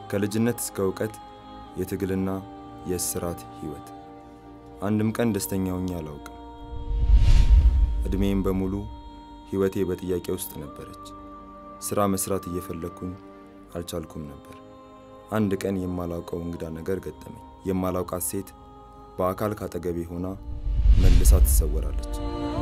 ከልጅነት እስከ ዕውቀት የትግልና የስራት ህይወት አንድም ቀን ደስተኛ ሆኜ አላውቅም። እድሜም በሙሉ ህይወቴ በጥያቄ ውስጥ ነበረች። ስራ መስራት እየፈለኩኝ አልቻልኩም ነበር። አንድ ቀን የማላውቀው እንግዳ ነገር ገጠመኝ። የማላውቃት ሴት በአካል ካጠገቤ ሆና መልሳ ትሰወራለች።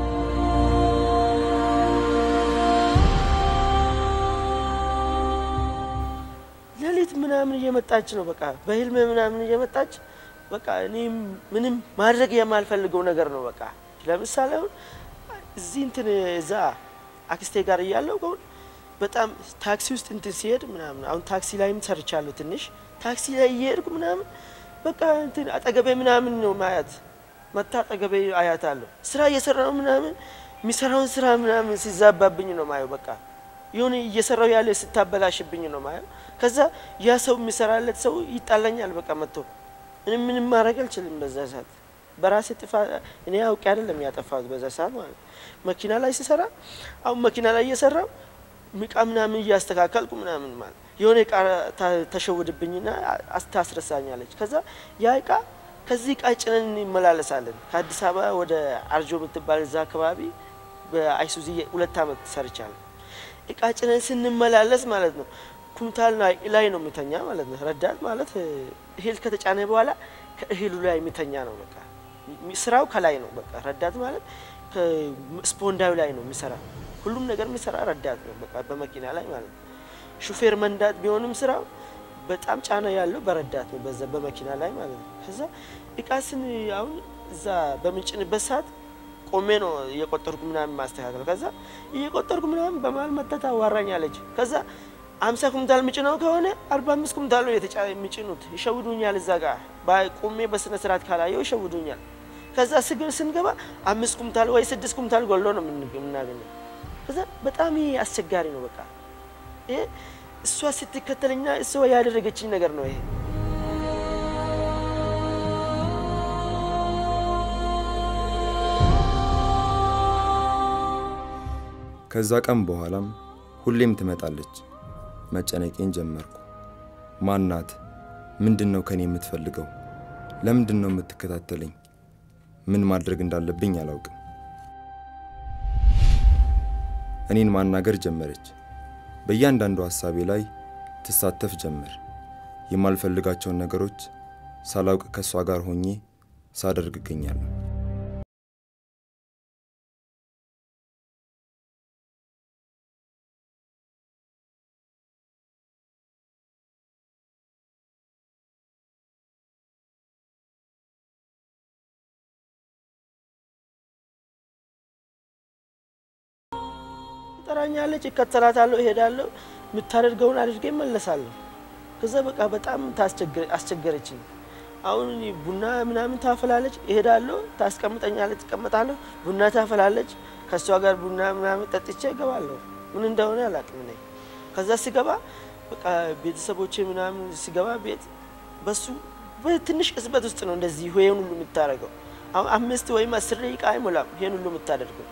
ለሊት ምናምን እየመጣች ነው በቃ በህልም ምናምን እየመጣች በቃ እኔ ምንም ማድረግ የማልፈልገው ነገር ነው በቃ ለምሳሌ እዚህ እንትን እዛ አክስቴ ጋር ያለው ቆን በጣም ታክሲ ውስጥ እንትን ሲሄድ ምናምን አሁን ታክሲ ላይም ሰርቻለሁ ትንሽ ታክሲ ላይ እየሄድኩ ምናምን በቃ እንትን አጠገቤ ምናምን ነው ማያት መታ አጠገቤ አያታለሁ ስራ እየሰራው ምናምን የሚሰራውን ስራ ምናምን ሲዛባብኝ ነው ማየው በቃ ይሁን እየሰራው ያለ ስታበላሽብኝ ነው ማየው ከዛ ያ ሰው የሚሰራለት ሰው ይጣላኛል በቃ መጥቶ ምንም ማድረግ አልችልም በዛ ሰዓት በራሴ ጥፋ እኔ አውቄ አይደለም ያጠፋሁት በዛ ሰዓት ማለት መኪና ላይ ሲሰራ አሁን መኪና ላይ እየሰራው ምቃምናምን ያስተካከልኩ ምናምን ማለት የሆነ ቃ ተሸውድብኝና አስታስረሳኛለች ከዛ ያ ቃ ከዚህ ቃ ጭነን እንመላለሳለን ከአዲስ አበባ ወደ አርጆ ምትባል እዛ አካባቢ በአይሱዚ 2 አመት ሰርቻለሁ እቃ ጭነን ስንመላለስ ማለት ነው ኩንታል ላይ ነው የሚተኛ ማለት ነው ረዳት ማለት እህል ከተጫነ በኋላ ከእህሉ ላይ የሚተኛ ነው በቃ ስራው ከላይ ነው በቃ ረዳት ማለት ከስፖንዳው ላይ ነው የሚሰራ ሁሉም ነገር የሚሰራ ረዳት ነው በቃ በመኪና ላይ ማለት ሹፌር መንዳት ቢሆንም ስራው በጣም ጫና ያለው በረዳት ነው በዛ በመኪና ላይ ማለት ነው ከዛ እቃስን አሁን እዛ በምንጭንበት ሰዓት ቆሜ ነው የቆጠርኩ ምናምን ማስተካከል ከዛ እየቆጠርኩ ምናምን በማል መተታ ዋራኛለች ከዛ 50 ኩንታል ምጭነው ከሆነ 45 ኩንታል ነው የሚጭኑት ይሸውዱኛል እዛ ጋር ባቆሜ በስነ ስርዓት ካላየው ይሸውዱኛል ከዛ ስግር ስንገባ 5 ኩንታል ወይ 6 ኩንታል ጎሎ ነው ምናገኘው ከዛ በጣም አስቸጋሪ ነው በቃ እሷ ስትከተለኛ እሷ ያደረገችኝ ነገር ነው ይሄ ከዛ ቀን በኋላም ሁሌም ትመጣለች መጨነቄን ጀመርኩ ማናት ምንድነው ከኔ የምትፈልገው ለምንድነው የምትከታተለኝ ምን ማድረግ እንዳለብኝ አላውቅም እኔን ማናገር ጀመረች በእያንዳንዱ ሐሳቤ ላይ ተሳተፍ ጀመር የማልፈልጋቸው ነገሮች ሳላውቅ ከሷ ጋር ሆኜ ሳደርግ ገኛለሁ ተራኛለች ይከተላታለሁ እሄዳለሁ ምታደርገውን አድርጌ መለሳለሁ ከዛ በቃ በጣም አስቸገረችኝ አሁን ቡና ምናምን ታፈላለች እሄዳለሁ ታስቀምጠኛለች ተቀመጣለሁ ቡና ታፈላለች ከሷ ጋር ቡና ምናምን ጠጥቼ ገባለሁ ምን እንደሆነ አላውቅም ነኝ ከዛ ሲገባ በቃ ቤተሰቦቼ ምናምን ሲገባ ቤት በሱ በትንሽ ቅስበት ውስጥ ነው እንደዚህ ይሄን ሁሉ የምታረገው አሁን 5 ወይም 10 ደቂቃ አይሞላም ይሄን ሁሉ የምታደርገው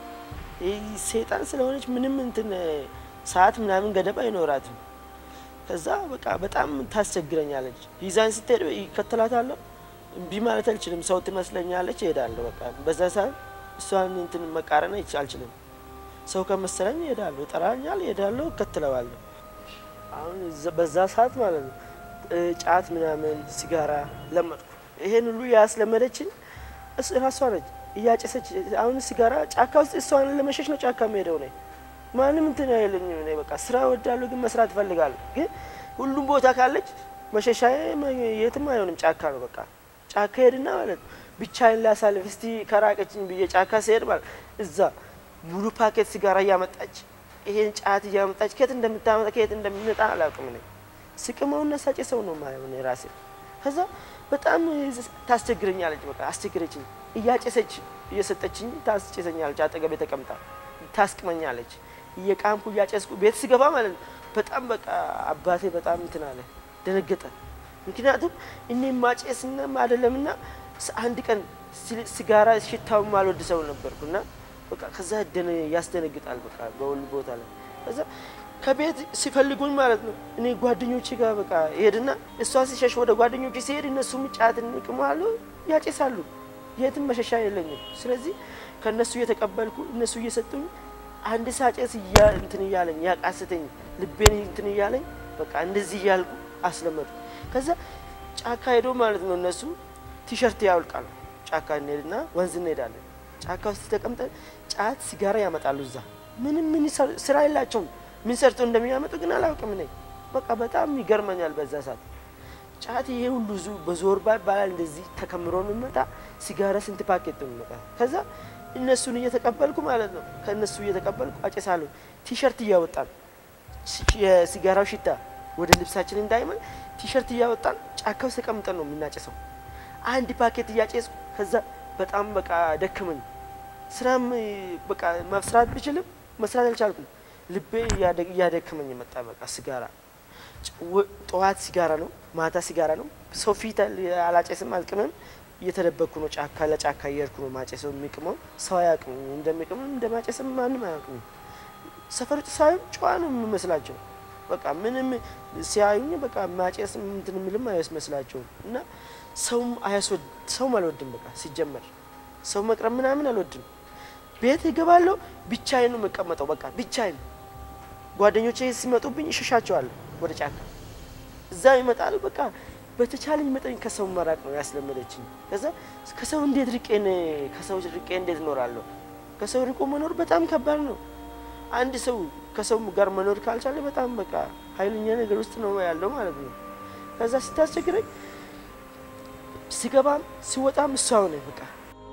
ሰይጣን ስለሆነች ምንም እንትን ሰዓት ምናምን ገደብ አይኖራትም ከዛ በቃ በጣም ታስቸግረኛለች ይዛን ስትሄድ ይከተላታለሁ እንቢ ማለት አልችልም ሰው ትመስለኛለች እሄዳለሁ በቃ በዛ ሰዓት እሷን እንትን መቃረን አልችልም ሰው ከመሰለኝ እሄዳለሁ ጠራኛል እሄዳለሁ ከተለዋለሁ አሁን በዛ ሰዓት ማለት ነው ጫት ምናምን ሲጋራ ለመድኩ ይሄን ሁሉ ያስለመደችኝ ራሷ ነች እያጨሰች አሁን ሲጋራ ጫካ ውስጥ እሷን ለመሸሽ ነው ጫካ መሄደው ነው ማንንም እንትን አይልኝ ነው በቃ ስራ ወዳለሁ ግን መስራት ፈልጋለሁ ግን ሁሉም ቦታ ካለች መሸሻዬ የትም አይሆንም ጫካ ነው በቃ ጫካ ሄድና ማለት ብቻዬን ላሳልፍ እስቲ ከራቀችኝ ብዬ ጫካ ሲሄድ ማለት እዛ ሙሉ ፓኬት ሲጋራ ያመጣች ይሄን ጫት ያመጣች ከት እንደምታመጣ ከት እንደሚመጣ አላውቅም ነው ስቅመውና ሳጨሰው ነው ማለት ነው ራሴ ከዛ በጣም ታስቸግረኛለች በቃ አስቸግረችኝ እያጨሰች እየሰጠችኝ ታስጨሰኛለች አጠገቤ ተቀምጣ ታስቅመኛለች እየቃምኩ እያጨስኩ ቤት ሲገባ ማለት በጣም በቃ አባቴ በጣም እንትን አለ ደነገጠ ምክንያቱም እኔ ማጨስና አይደለምና አንድ ቀን ሲጋራ ሽታው ማልወድ ሰው ነበርኩና በቃ ከዛ ያስደነግጣል በቃ በሁሉ ቦታ ላይ ከዛ ከቤት ሲፈልጉኝ ማለት ነው እኔ ጓደኞቼ ጋር በቃ ሄድና እሷ ሲሸሽ ወደ ጓደኞቼ ሲሄድ እነሱም ጫትን ይቅማሉ ያጨሳሉ የትም መሸሻ የለኝም ስለዚህ ከነሱ እየተቀበልኩ እነሱ እየሰጡኝ አንድ ሳጨስ እንትን ይያለኝ ያቃስተኝ ልቤን እንትን ይያለኝ በቃ እንደዚህ ይያልኩ አስለመዱ ከዛ ጫካ ሄዶ ማለት ነው እነሱ ቲሸርት ያውልቃሉ ጫካ እንሄድና ወንዝ እንሄዳለን ጫካ ውስጥ ተቀምጠን ጫት ሲጋራ ያመጣሉ እዛ ምን ስራ የላቸውም ምን ሰርቶ እንደሚያመጡ ግን አላውቅም ነኝ በቃ በጣም ይገርመኛል በዛ ሰዓት ጫት ይሄ ሁሉ በዞርባ ባላል እንደዚህ ተከምሮ ነው የሚመጣ ሲጋራ ስንት ፓኬት ነው የሚመጣ ከዛ እነሱን እየተቀበልኩ ማለት ነው ከነሱ እየተቀበልኩ አጨሳለሁ ቲሸርት እያወጣን የሲጋራው ሽታ ወደ ልብሳችን እንዳይመን ቲሸርት እያወጣን ጫካው ተቀምጠን ነው የምናጨሰው አንድ ፓኬት እያጨስኩ ከዛ በጣም በቃ ደከመኝ ስራም በቃ መስራት ብችልም መስራት አልቻልኩም ልቤ ያደከመኝ መጣ በቃ ሲጋራ ጧት ሲጋራ ነው ማታ ሲጋራ ነው ሶፊታ አላጨስም አልቅምም እየተደበኩ ነው ጫካ ለጫካ እየርኩ ነው ማጨሰው የሚቅመው ሰው ያቅም እንደሚቅም እንደማጨስም ማንም አያውቅም ሰፈር ሳይሆን ጨዋ ነው የሚመስላቸው በቃ ምንም ሲያዩኝ በቃ ማጨስ እንትን ምንም አይመስላቸው እና ሰው አልወድም በቃ ሲጀመር ሰው መቅረብ ምናምን አልወድም ቤት ይገባለሁ ብቻዬን ነው መቀመጠው በቃ ብቻዬን ጓደኞቼ ሲመጡብኝ እሸሻቸዋለሁ ወደ ጫካ እዛ ይመጣሉ በቃ በተቻለኝ መጠን ከሰው መራቅ ነው ያስለመደችኝ ከዛ ከሰው እንዴት ርቄ እንዴት እኖራለሁ ከሰው ርቆ መኖር በጣም ከባድ ነው አንድ ሰው ከሰው ጋር መኖር ካልቻለ በጣም በቃ ኃይለኛ ነገር ውስጥ ነው ያለው ማለት ነው ከዛ ስታስቸግረኝ ሲገባም ሲወጣም እሷው ነው በቃ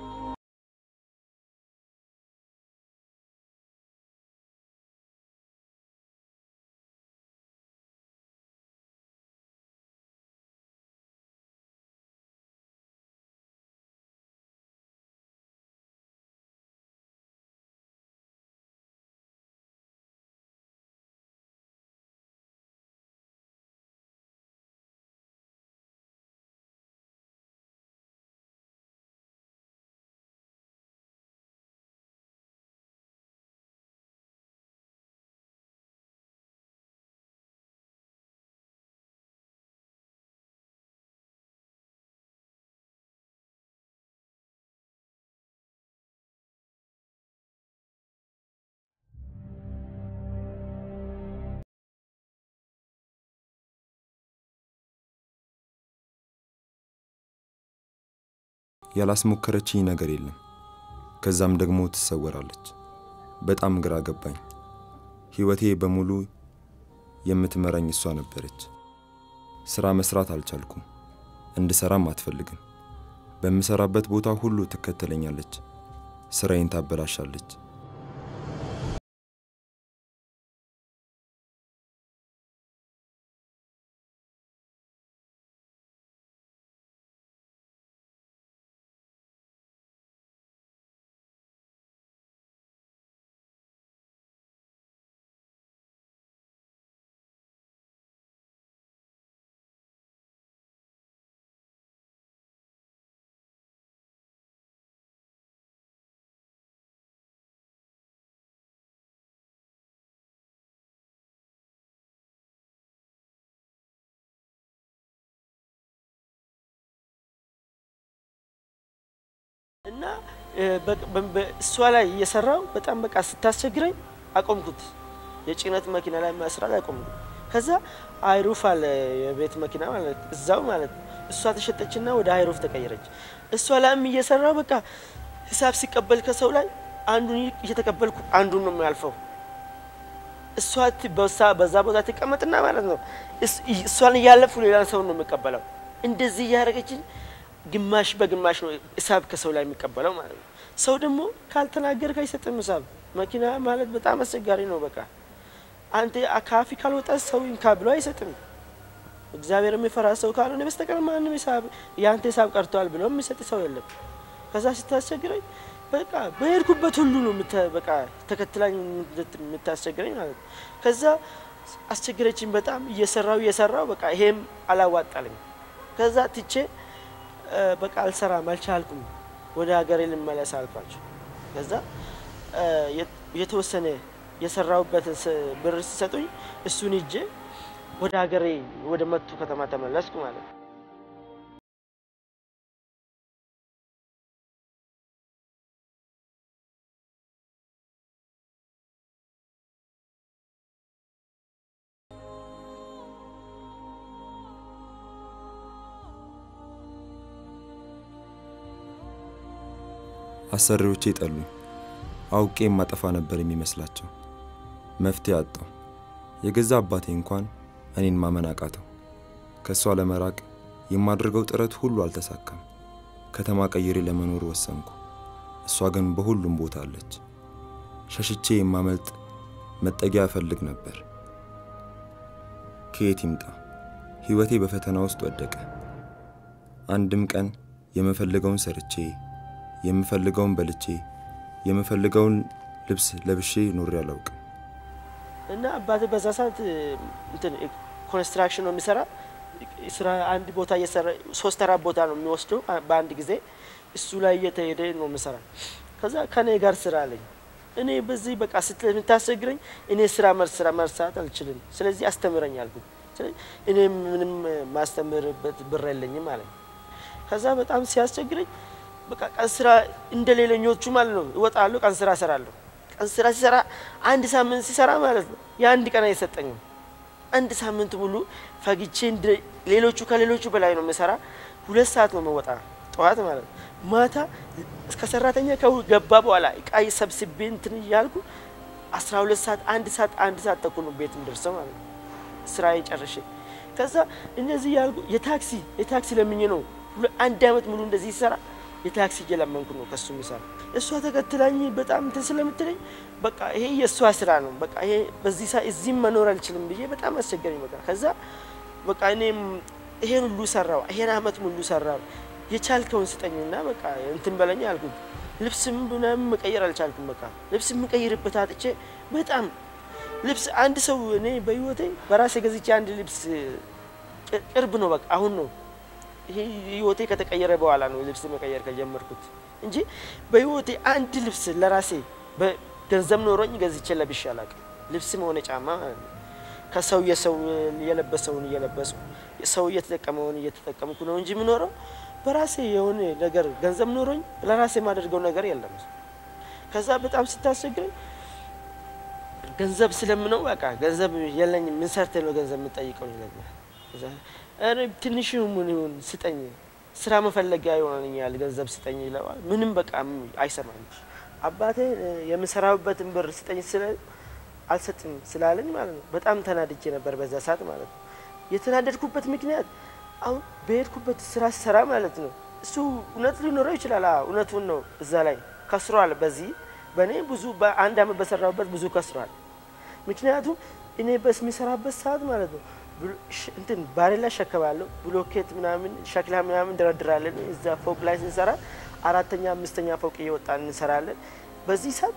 ያላስሞከረችኝ ነገር የለም ከዛም ደግሞ ትሰወራለች በጣም ግራ ገባኝ ህይወቴ በሙሉ የምትመራኝ እሷ ነበረች ስራ መስራት አልቻልኩም እንድሰራም አትፈልግም በመሰራበት ቦታ ሁሉ ትከተለኛለች ስራዬን ታበላሻለች እና እሷ ላይ እየሰራው በጣም በቃ ስታስቸግረኝ አቆምኩት የጭነት መኪና ላይ መስራት አቆምኩት ከዛ አይሩፍ አለ የቤት መኪና ማለት እዛው ማለት እሷ ተሸጠችና ወደ አይሩፍ ተቀየረች እሷ ላይም እየሰራው በቃ ሂሳብ ሲቀበል ከሰው ላይ አንዱን እየተቀበልኩ አንዱን ነው የሚያልፈው እሷ በዛ ቦታ ተቀመጥና ማለት ነው እሷን ያለፉ ሌላ ሰው ነው የሚቀበለው እንደዚህ ያረጋችኝ ግማሽ በግማሽ ነው ሂሳብ ከሰው ላይ የሚቀበለው ማለት ነው ሰው ደግሞ ካልተናገርክ አይሰጥም ሂሳብ መኪና ማለት በጣም አስቸጋሪ ነው በቃ አንተ አካፊ ካልወጣ ሰው እንካ ብሎ አይሰጥም እግዚአብሔር የሚፈራ ሰው ካልሆነ በስተቀር ማንንም ሂሳብ ያንተ ሂሳብ ቀርቷል ብሎ የሚሰጥ ሰው የለም ከዛ ስታስቸግረኝ በቃ በሄድኩበት ሁሉ ነው በቃ ተከትላኝ የምታስቸግረኝ ማለት ከዛ አስቸግረችኝ በጣም እየሰራው በቃ ይሄም አላዋጣልኝ ከዛ ትቼ በቃ አልሰራም አልቻልኩም ወደ ሀገሬ ልመለስ አልኳቸው ከዛ የተወሰነ የሰራውበት ብር ሲሰጡኝ እሱን ይዤ ወደ ሀገሬ ወደ መቱ ከተማ ተመለስኩ ማለት ነው። አሰሪዎቼ ጠሉኝ። አውቄ ማጠፋ ነበር የሚመስላቸው። መፍትሄ አጣው። የገዛ አባቴ እንኳን እኔን ማመን አቃተው። ከሷ ለመራቅ የማድርገው ጥረት ሁሉ አልተሳካም። ከተማ ቀይሬ ለመኖር ወሰንኩ። እሷ ግን በሁሉም ቦታ አለች። ሸሽቼ የማመልጥ መጠጊያ ፈልግ ነበር። ከየት ይምጣ? ህይወቴ በፈተና ውስጥ ወደቀ። አንድም ቀን የምፈልገውን ሰርቼ የምፈልገውን በልቼ የምፈልገውን ልብስ ለብሼ ኖሬ አላውቅም። እና አባቴ በዛ ሰዓት እንትን ኮንስትራክሽን ነው የሚሰራ። ስራ አንድ ቦታ እየሰራ 3-4 ቦታ ነው የሚወስደው በአንድ ጊዜ። እሱ ላይ እየተሄደ ነው የሚሰራ። ከዛ ከኔ ጋር ስራ አለኝ። እኔ በዚህ በቃ ስለምታስቸግረኝ እኔ ስራ መርሳት አልችልም። ስለዚህ አስተምረኝ አልኩት። ስለዚህ እኔ ምንም ማስተምርበት ብር የለኝም ማለት ነው። ከዛ በጣም ሲያስቸግረኝ በቃ ቀን ስራ እንደሌለኞቹ ማለት ነው እወጣለሁ፣ ቀን ስራ እሰራለሁ። ቀን ስራ ሲሰራ አንድ ሳምንት ሲሰራ ማለት ነው የአንድ ቀን አይሰጠኝም። አንድ ሳምንት ሙሉ ፈግቼ እንደ ሌሎቹ ከሌሎቹ በላይ ነው የምሰራ። 2 ሰዓት ነው መወጣ ጠዋት ማለት ነው። ማታ እስከ ሰራተኛ ከገባ በኋላ እቃይ ሰብስቤ እንትን ያልኩ 12 ሰዓት 1 ሰዓት ተኩል ነው ቤት እንደርሰው ማለት ነው ስራዬን ጨርሼ። ከዛ እነዚህ ያልኩ የታክሲ ለምኜ ነው 1 አመት ሙሉ እንደዚህ ይሰራ። የታክሲ እየለመንኩ ነው ከሱ ምሳል። እሷ ተከትላኝ በጣም እንትን ስለምትለኝ በቃ ይሄ የሷ ስራ ነው በቃ ይሄ በዚህ ሰዓት እዚህ መኖር አልችልም ብዬ በጣም አስቸገረኝ በቃ። ከዛ በቃ እኔም ይሄን ሁሉ ሰራው፣ ይሄን አመት ሙሉ ሰራው። የቻልከውን ስጠኝና በቃ እንትን በለኝ አልኩት። ልብስም ምናምን መቀየር አልቻልኩም በቃ። ልብስ መቀየርበት አጥቼ በጣም ልብስ አንድ ሰው እኔ በህይወቴ በራሴ ገዝቼ አንድ ልብስ ቅርብ ነው በቃ አሁን ነው ይሄ ህይወቴ ከተቀየረ በኋላ ነው ልብስ መቀየር ከጀመርኩት እንጂ በህይወቴ አንድ ልብስ ለራሴ በገንዘብ ኖሮኝ ገዝቼ ለብሼ አላውቅም። ልብስም ሆነ ጫማ ከሰው የለበሰውን እየለበስኩ ሰው እየተጠቀመውን እየተጠቀምኩ ነው እንጂ ምኖረው በራሴ የሆነ ነገር ገንዘብ ኖሮኝ ለራሴ ማድረገው ነገር የለም። ከዛ በጣም ስታስቸግረኝ ገንዘብ ስለምነው በቃ ገንዘብ የለኝም። ምን ሰርተ ነው ገንዘብ የምጠይቀው ይለኛል። ከዛ እኔ ትንሽም ምን ይሁን ስጠኝ ስራ መፈለጊያ ይሆነኛል ገንዘብ ስጠኝ ይለዋል። ምንም በቃ አይሰማም። አባቴ የምሰራውበትን ብር ስጠኝ ስለ አልሰጥም ስላለኝ ማለት ነው በጣም ተናድጄ ነበር በዛ ሰዓት ማለት ነው። የተናደድኩበት ምክንያት አሁን በሄድኩበት ስራ ሰራ ማለት ነው እሱ እውነት ሊኖረው ይችላል። እውነቱን ነው። እዛ ላይ ከስሯል። በዚህ በኔ ብዙ በአንድ አመት በሰራውበት ብዙ ከስሯል። ምክንያቱም እኔ በስሚሰራበት ሰዓት ማለት ነው እንትን ባሬላ ሸከባለሁ፣ ብሎኬት ምናምን ሸክላ ምናምን ደረድራለን። እዛ ፎቅ ላይ ስንሰራ 4ኛ 5ኛ ፎቅ እየወጣን እንሰራለን። በዚህ ሰዓት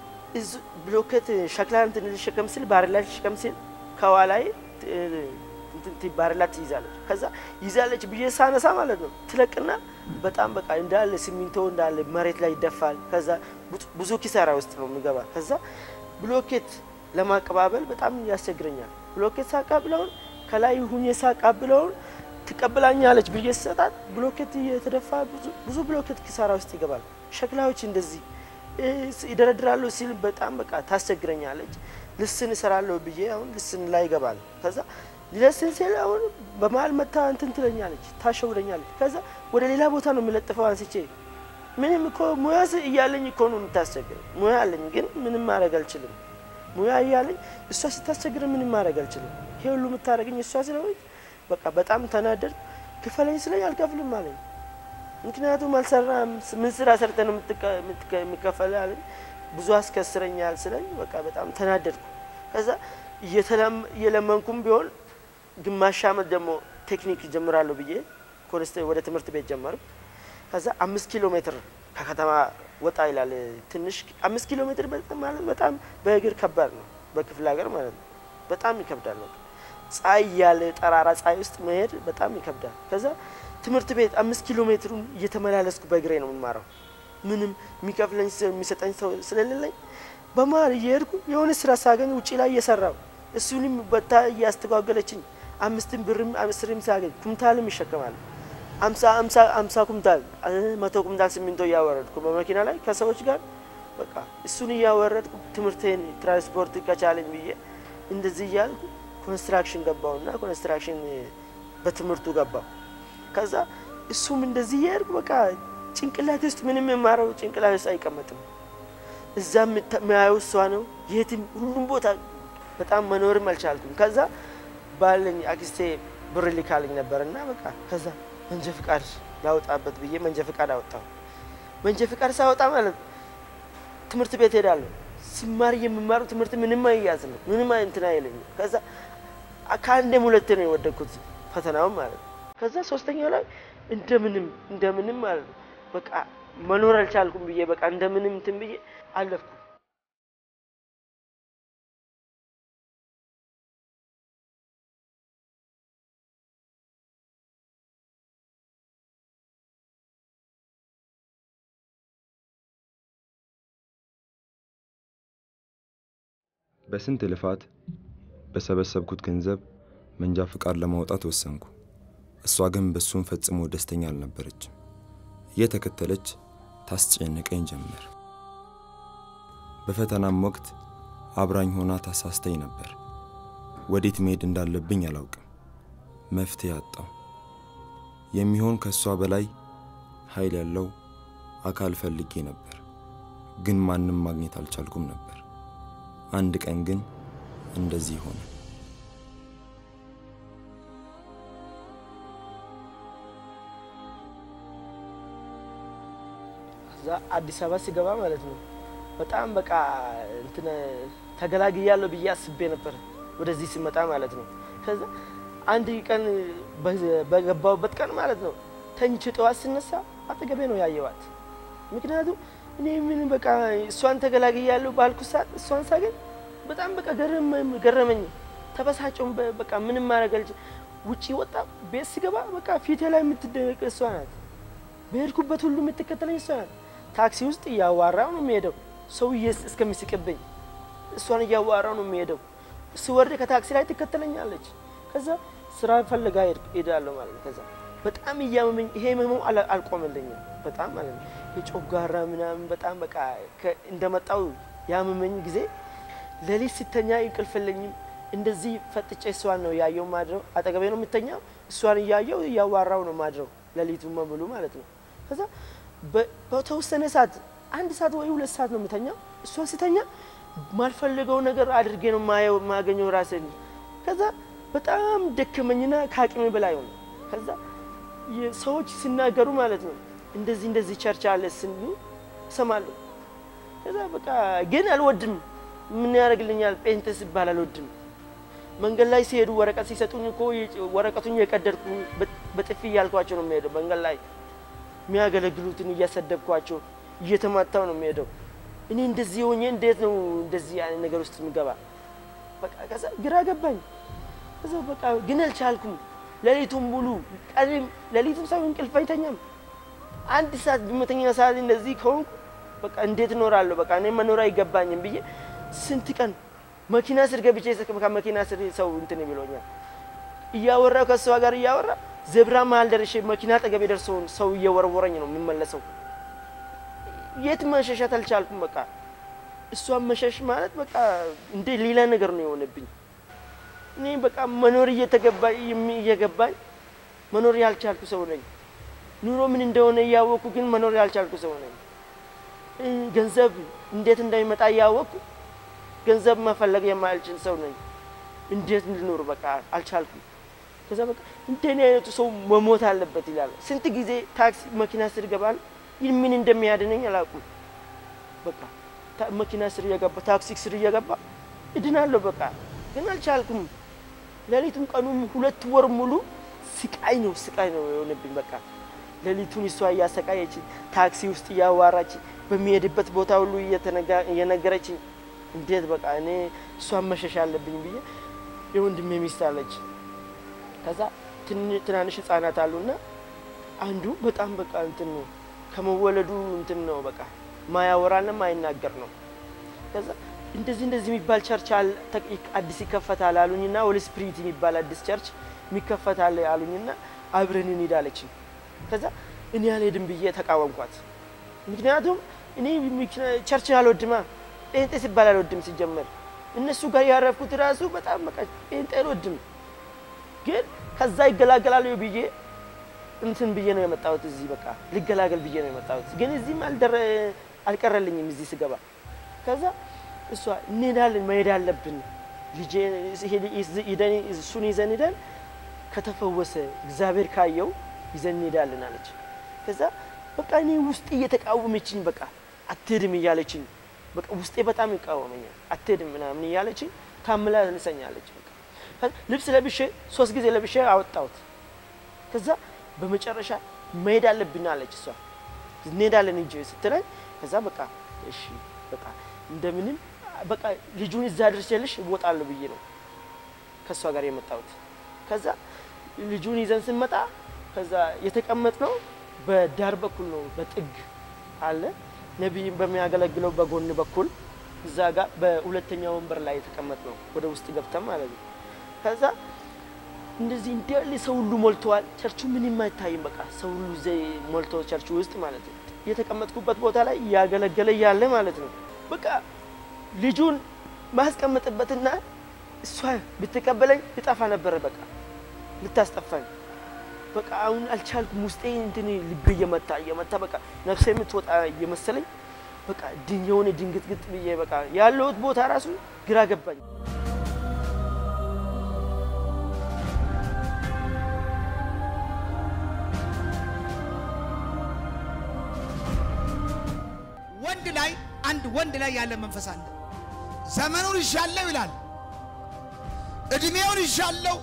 ብሎኬት ሸክላ እንትን ሸከም ሲል ባሬላ ሸከም ሲል ከኋላዬ እንትን ባሬላ ትይዛለች። ከዛ ይዛለች ብዬ ሳነሳ ማለት ነው ትለቅና በጣም በቃ እንዳለ ሲሚንቶ እንዳለ መሬት ላይ ይደፋል። ከዛ ብዙ ኪሳራ ውስጥ ነው የሚገባ። ከዛ ብሎኬት ለማቀባበል በጣም ያስቸግረኛል። ብሎኬት ሳቀብለው ከላይ ሁኜ ሳቀብለው ትቀበላኛለች ብዬ ሰጣት ብሎኬት እየተደፋ ብዙ ብሎኬት ኪሳራ ውስጥ ይገባል። ሸክላዎች እንደዚህ ይደረድራሉ ሲል በጣም በቃ ታስቸግረኛለች። ልስን እሰራለሁ ብዬ አሁን ልስን ላይ ይገባል። ከዛ ልስን ሲል አሁን በመሃል መታ እንትን ትለኛለች፣ ታሸውለኛለች። ከዛ ወደ ሌላ ቦታ ነው የሚለጥፈው አንስቼ። ምንም እኮ ሙያ እያለኝ እኮ ነው የምታስቸግረኝ። ሙያ አለኝ ግን ምንም ማድረግ አልችልም። ሙያ እያለኝ እሷ ስታስቸግረኝ ምንም ማድረግ አልችልም። ይሄ ሁሉ የምታደርገኝ እሷ ስለሆነች በቃ በጣም ተናደድ። ክፈለኝ ስለኝ አልከፍልም አለኝ። ምክንያቱም አልሰራም። ምን ስራ ሰርተ ነው የምትከፈለው አለኝ። ብዙ አስከስረኛል ስለኝ በቃ በጣም ተናደድኩ። ከዛ እየለመንኩም ቢሆን ግማሽ አመት ደግሞ ቴክኒክ ጀምራለሁ ብዬ ወደ ትምህርት ቤት ጀመርኩ። ከዛ 5 ኪሎ ሜትር ከከተማ ወጣ ይላል። ትንሽ 5 ኪሎ ሜትር ማለት በጣም በእግር ከባድ ነው። በክፍለ ሀገር ማለት ነው በጣም ይከብዳል። ፀሐይ ያለ ጠራራ ፀሐይ ውስጥ መሄድ በጣም ይከብዳል። ከዛ ትምህርት ቤት 5 ኪሎ ሜትሩን እየተመላለስኩ በእግሬ ነው የምማረው። ምንም የሚከፍለኝ የሚሰጠኝ ሰው ስለሌለኝ በማር እየሄድኩ የሆነ ስራ ሳገኝ ውጪ ላይ እየሰራው እሱንም በታ እያስተጓገለችኝ 5 ብርም 10 ሳገኝ ኩምታልም ይሸከማል 50 ኩምታል 100 ኩምታል ሲሚንቶ እያወረድኩ በመኪና ላይ ከሰዎች ጋር በቃ እሱን እያወረድኩ ትምህርቴን ትራንስፖርት ከቻለኝ ብዬ እንደዚህ እያልኩ ኮንስትራክሽን ገባውና ኮንስትራክሽን በትምህርቱ ገባው ከዛ እሱም እንደዚህ እያልኩ በቃ ጭንቅላት ውስጥ ምንም የማረው ጭንቅላት ውስጥ አይቀመጥም እዛም ማያው እሷ ነው የትም ሁሉም ቦታ በጣም መኖርም አልቻልኩም ከዛ ባለኝ አክስቴ ብር ልካልኝ ነበርና በቃ ከዛ መንጃ ፍቃድ ላውጣበት ብዬ መንጃ ፍቃድ አወጣው መንጃ ፍቃድ ሳወጣ ማለት ትምህርት ቤት ሄዳለሁ ሲማር የምማረው ትምህርት ምንም አይያዝም ምንም እንትን አይለኝ ከዛ ከአንዴም ሁለቴ ነው የወደኩት ፈተናው ማለት ከዛ ሶስተኛው ላይ እንደምንም ማለት በቃ መኖር አልቻልኩም ብዬ በቃ እንደምንም እንትን ብዬ አለፍኩ በስንት ልፋት በሰበሰብኩት ገንዘብ መንጃ ፍቃድ ለማውጣት ወሰንኩ እሷ ግን በሱን ፈጽሞ ደስተኛ አልነበረችም እየተከተለች ታስጨንቀኝ ጀመር በፈተናም ወቅት አብራኝ ሆና ታሳስተኝ ነበር ወዴት መሄድ እንዳለብኝ አላውቅም መፍትሄ አጣው የሚሆን ከሷ በላይ ኃይል ያለው አካል ፈልጌ ነበር ግን ማንንም ማግኘት አልቻልኩም ነበር አንድ ቀን ግን እንደዚህ ሆነ አዲስ አበባ ሲገባ ማለት ነው በጣም በቃ እንትን ተገላግያለሁ ብዬ አስቤ ነበር ወደዚህ ሲመጣ ማለት ነው ከዛ አንድ ቀን በገባውበት ቀን ማለት ነው ተንጭ ጠዋት ሲነሳ አጠገቤ ነው ያየዋት ምክንያቱም እኔ ምን በቃ እሷን ተገላግያለሁ ባልኩ ሰዓት እሷን ሳገኝ በጣም በቃ ገረመኝ ተበሳጨው በቃ ምንም ማረጋልኝ ውጪ ወጣ ቤት ሲገባ በቃ ፊቴ ላይ የምትደነቅ እሷ ናት በሄድኩበት ሁሉ የምትከተለኝ እሷ ናት ታክሲ ውስጥ ያዋራው ነው የሚሄደው ሰው እስከሚስቅብኝ እሷን ያዋራው ነው የሚሄደው ስወርድ ከታክሲ ላይ ትከተለኛለች ከዛ ስራ ፈልጋ ሄዳለሁ ማለት ከዛ በጣም ያመመኝ ይሄ መመው አልቆመልኝም በጣም ማለት የጮጋራ ምናምን በጣም በቃ እንደመጣው ያመመኝ ጊዜ ለሊት ሲተኛ እንቅልፍልኝም እንደዚህ ፈጥጬ እሷን ነው ያየው ማድረው አጠገቤ ነው የምተኛው እሷን ያየው ያዋራው ነው ማድረው ለሊቱን ሙሉ ማለት ነው ከዛ በተወሰነ ሰዓት 1 ሰዓት ወይ 2 ሰዓት ነው የምተኛው እሷን ሲተኛ ማልፈልገው ነገር አድርጌ ነው ማገኘው ራሴን ከዛ በጣም ደከመኝና ካቅሜ በላይ ሆነ ከዛ የሰዎች ሲናገሩ ማለት ነው እንደዚህ ቸርች አለ ሲሉ ሰማሉ ከዛ በቃ ግን አልወድም ምን ያረግልኛል ጴንጤስ ይባላል አልወድም መንገድ ላይ ሲሄዱ ወረቀት ሲሰጡኝ እኮ ወረቀቱን የቀደድኩ በጥፊ ያልኳቸው ነው የሚሄደው መንገድ ላይ የሚያገለግሉትን እያሰደብኳቸው እየተማታው ነው የሚሄደው እኔ እንደዚህ ሆኜ እንዴት ነው እንደዚህ አይነት ነገር ውስጥ ምገባ በቃ ከዛ ግራ ገባኝ ከዛ በቃ ግን አልቻልኩም ለሊቱን ሙሉ ቀንም ለሊቱን ሳይሆን እንቅልፍ አይተኛም 1 ሰዓት በመተኛ ሰዓት እንደዚህ ከሆንኩ በቃ እንዴት እኖራለሁ በቃ እኔ መኖር አይገባኝም ብዬ ስንት ቀን መኪና ስር ገብቼ መኪና ስር ሰው እንትን ይብሎኛል እያወራው ከሷ ጋር እያወራ ዘብራ መሃል ደርሼ መኪና አጠገቤ ደርሶ ሰው እየወረወረኝ ነው የሚመለሰው የት መሸሻት አልቻልኩም በቃ እሷን መሸሽ ማለት በቃ እንደ ሌላ ነገር ነው የሆነብኝ እኔ በቃ መኖር እየገባኝ መኖር ያልቻልኩ ሰው ነኝ ኑሮ ምን እንደሆነ ያወኩ ግን መኖር ያልቻልኩ ሰው ነኝ ገንዘብ እንዴት እንደሚመጣ ያወኩ ገንዘብ መፈለግ የማልችል ሰው ነኝ እንዴት ልኖር በቃ አልቻልኩም ከዛ በቃ እንደኔ አይነቱ ሰው መሞት አለበት ይላል ስንት ጊዜ ታክሲ መኪና ስር ገባል ምን እንደሚያድነኝ አላውቅም በቃ መኪና ስር የገባ ታክሲ ስር የገባ እድናለሁ በቃ ግን አልቻልኩም ለሊቱን ቀኑን 2 ወር ሙሉ ስቃይ ነው የሆነብኝ በቃ ለሊቱን እሷ ያሰቃየች ታክሲ ውስጥ ያዋራች በሚሄድበት ቦታ ሁሉ እየነገረች እንዴት በቃ እኔ እሷን መሸሽ አለብኝ ብዬ የወንድሜ ሚስት አለች ከዛ ትናንሽ ህፃናት አሉና አንዱ በጣም በቃ እንትን ነው ከመወለዱ እንትን ነው በቃ ማያወራና ማይናገር ነው ከዛ እንደዚህ የሚባል ቸርች አዲስ ይከፈታል አሉኝና ሆሊ ስፒሪት የሚባል አዲስ ቸርች የሚከፈታል አሉኝና አብረን እንሄዳለች ከዛ እኔ አልሄድም ብዬ ተቃወምኳት ምክንያቱም እኔ ቸርች አልወድማ ጴንጤ ሲባል አልወድም ሲጀመር እነሱ ጋር ያረፍኩት ራሱ በጣም በቃ ጴንጤ አልወድም ግን ከዛ ይገላገላል ብዬ እንትን ብዬ ነው የመጣሁት እዚህ በቃ ልገላገል ብዬ ነው የመጣሁት ግን እዚህ አልቀረልኝም እዚህ ስገባ ከዛ እሷ እንሄዳለን መሄድ አለብን ልጄ ይደኒ እሱን ይዘን ሄደን ከተፈወሰ እግዚአብሔር ካየው ይዘን እንሄዳለን አለች ከዛ በቃ እኔ ውስጤ እየተቃወመችኝ በቃ አትሄድም እያለችኝ በቃ ውስጤ በጣም ይቃወመኛል አትሄድም ምናምን እያለችኝ ታምላ እንሰኛለች በቃ ልብስ ለብሼ 3 ጊዜ ለብሼ አወጣሁት ከዛ በመጨረሻ መሄድ አለብን አለች እሷ እንሄዳለን እንጂ ስትለኝ ከዛ በቃ እሺ በቃ እንደምንም በቃ ልጁን እዛ ድረስልሽ ወጣለሁ ብዬ ነው ከሷ ጋር የመጣሁት ከዛ ልጁን ይዘን ስንመጣ ከዛ የተቀመጥነው በዳር በኩል ነው በጥግ አለ ነብይ በሚያገለግለው በጎን በኩል እዛ ጋር በሁለተኛው ወንበር ላይ የተቀመጥነው ወደ ውስጥ ገብተን ማለት ነው ከዛ እንደዚህ እንዲያለ ሰው ሁሉ ሞልቷል ቸርቹ ምንም አይታይም በቃ ሰው ሁሉ ሞልቶ ቸርቹ ውስጥ ማለት ነው የተቀመጥኩበት ቦታ ላይ ያገለገለ ያለ ማለት ነው በቃ ልጁን ማስቀመጥበትና እሷ ብትቀበለኝ ይጣፋ ነበር በቃ ልታስጠፋኝ በቃ አሁን አልቻልኩም ውስጤ እንትን ልብ እየመታ በቃ ነፍሴ የምትወጣ እየመሰለኝ በቃ ድንየውን ድንግጥግጥ ብዬ በቃ ያለውት ቦታ ራሱ ግራ ገባኝ ወንድ ላይ ያለ መንፈስ አለ ዘመኑን ይሻለው ይላል እድሜውን ይሻለው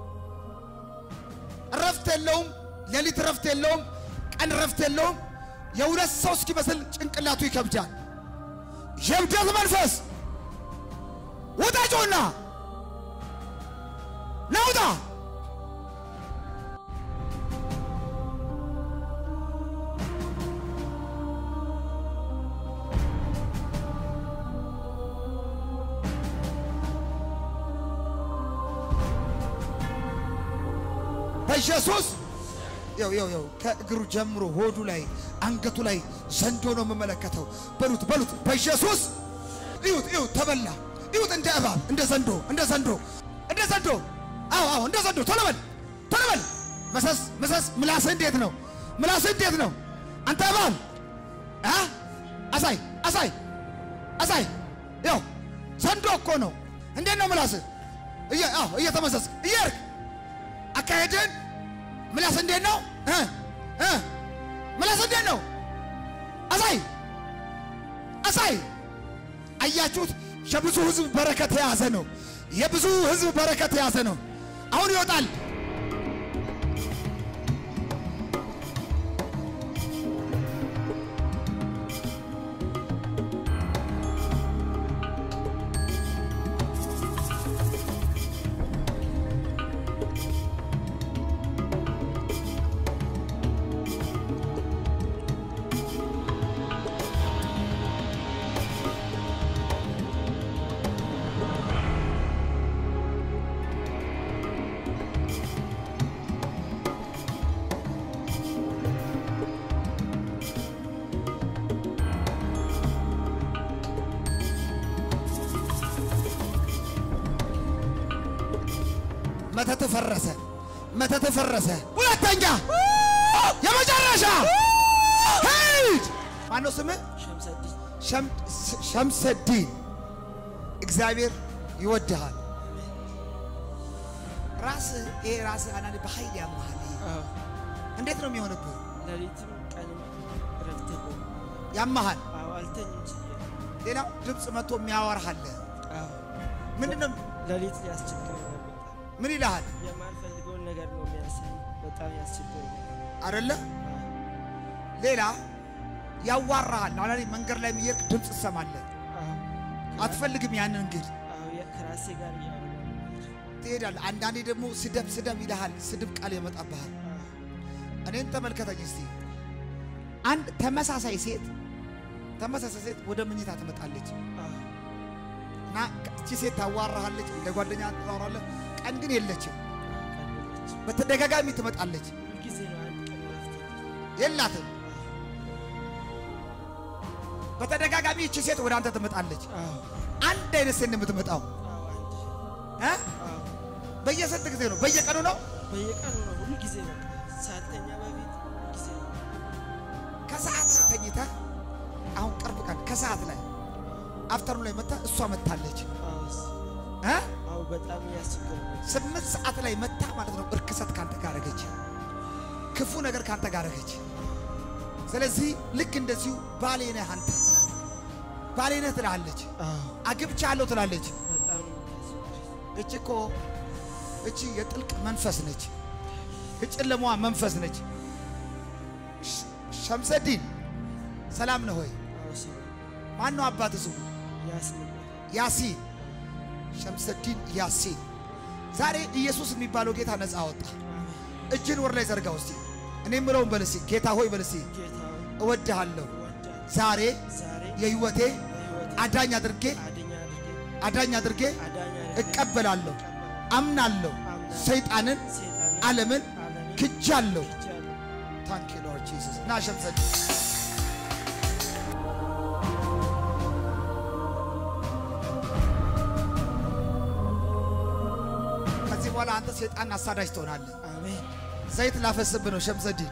ረፍት የለውም ሌሊት ረፍት የለውም ቀን ረፍት የለውም የሁለት ሰው እስኪመስል ጭንቅላቱ ይከብዳል የብደት መንፈስ ወጣጆና ናውጣ ኢየሱስ ያው ከእግሩ ጀምሮ ሆዱ ላይ አንገቱ ላይ ዘንዶ ነው መመለከተው በሉት በኢየሱስ ይሁት ተበላ ይሁት እንደ እባብ እንደ ዘንዶ አዎ እንደ ዘንዶ ተለበል መሰስ ምላስ እንዴት ነው አንተ እባብ አሳይ ያው ዘንዶ እኮ ነው እንዴት ነው ምላስ እየተመሰስክ እየርክ አካሄደን ምላስ እንዴት ነው ምላስ እንዴት ነው አሳይ አያችሁት የብዙ ህዝብ በረከት የያዘ ነው አሁን ይወጣል መተት ፈረሰ ሁለተኛ የመጨረሻ ሄድ ማነው ስምህ ሸምሰዲን እግዚአብሔር ይወድሃል ራስ አናኒ በኃይል ያማሃል እንዴት ነው የሚሆነው ለሊትም ቀንም ረፍተህ ያማሃል አልተኝም ሌላ ድምጽ መጥቶ የሚያወራህ አለ ምንድነው ለሊት ያስቸግረኝ ምን ይላል የማልፈልገውን ነገር ነው የሚያሳይ በጣም ያስቸግረኝ አይደለ ሌላ ያዋራሃል አላሊ መንገር ላይ የሚየርክ ድምጽ ሰማለህ አትፈልግም ያንን እንግዲህ ከራሴ ጋር ትሄዳለህ አንዳንዴ ደግሞ ስደብ ይልሃል ስድብ ቃል ይመጣብሃል እኔን ተመልከተኝ እስቲ አንድ ተመሳሳይ ሴት ወደ መኝታ ትመጣለች እና እቺ ሴት ታዋራሃለች እንደ ጓደኛ ታዋራለች ቀን ግን የለችም በተደጋጋሚ ትመጣለች የላትም በተደጋጋሚ እቺ ሴት ወደ አንተ ትመጣለች አንድ አይነት ሴት ነው የምትመጣው በየሰጥ ጊዜ ነው በየቀኑ ነው ሁሉ ጊዜ ነው ሳልተኛ በፊት ጊዜ ከሰዓት ተኝታ አሁን ቅርብ ቀን ከሰዓት ላይ አፍተሩ ላይ መጣ እሷ መጣለች አው በጣም ያስቸግራል 8 ሰዓት ላይ መጣ ማለት ነው እርክሰት ካንተ ጋር አረገች ክፉ ነገር ካንተ ጋር አረገች ስለዚህ ልክ እንደዚሁ ባሌ ነህ አንተ ባሌ ነህ ትላለች አግብቻለሁ ትላለች እቺ የጥልቅ መንፈስ ነች የጨለማዋ መንፈስ ነች ሸምሰዲን ሰላም ነው ሆይ ማን ነው አባት ስሙ ያሲን ሸምሰዲን ያሲን ዛሬ ኢየሱስ የሚባለው ጌታ ነፃ አወጣ እጅን ወር ላይ ዘርጋው እስቲ እኔ ምለውን በልሲ ጌታ ሆይ በልሲ እወድሃለሁ ዛሬ የህይወቴ አዳኝ አድርጌ እቀበላለሁ አምናለሁ ሰይጣንን ዓለምን ክጃለሁ ታንክ ዩ ሎርድ ጂሰስ ና ሸምሰዲን ከዚህ በኋላ አንተ ሰይጣን አሳዳጅ ትሆናለህ አሜን ዘይት ላፈስብህ ነው ሸምሰዲን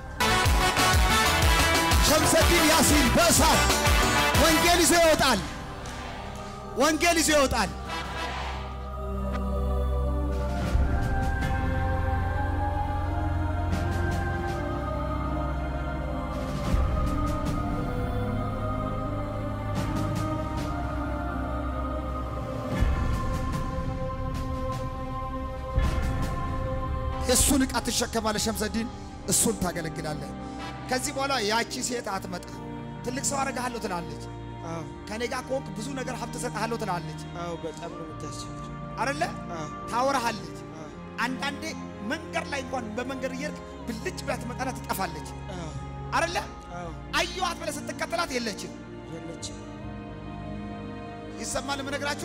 ያሲን በእሳት ወንጌል ይዞ ይወጣል እሱን ዕቃ ትሸከማለህ ሸምሰዲን እሱን ታገለግላለህ ከዚህ በኋላ ያቺ ሴት አትመጣ ትልቅ ሰው አረጋለሁ ትላለች ከኔ ጋር ኮንክ ብዙ ነገር ሀብት ሰጣለሁ ትላለች በጣም ነው የምታስቸግር አይደለ ታወራሃለች አንዳንዴ መንገር ላይ እንኳን በመንገር እየርክ ብልጭ ብላ ትመጣና ትጠፋለች አይደለ አዩአት ብለህ ስትከተላት የለችም ይሰማል